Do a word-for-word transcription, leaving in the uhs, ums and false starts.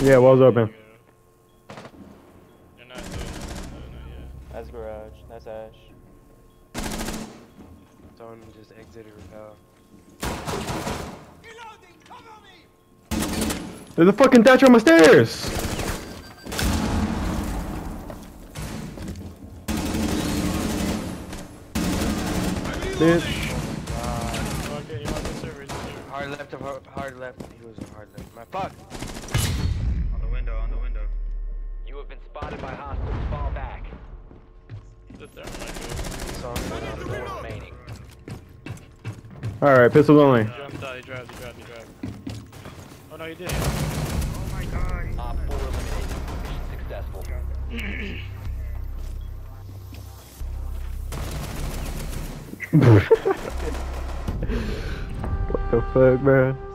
Yeah, wall's open. You're not doing it. No, not yet. That's garage. That's Ash. Someone just exited rappel. There's a fucking Thatcher on my stairs! Bitch. Okay, you want the server? Hard left of hard, hard left. He was on hard left. My fuck. On the window, on the window. You have been spotted by hostiles. Fall back. The thermite Saw him on the Four floor. remaining. Alright, pistols only. He jumped out, he drives, he drives, he drives. Oh no, you didn't. Oh my god. Op four eliminated. Mission successful. What the fuck, man?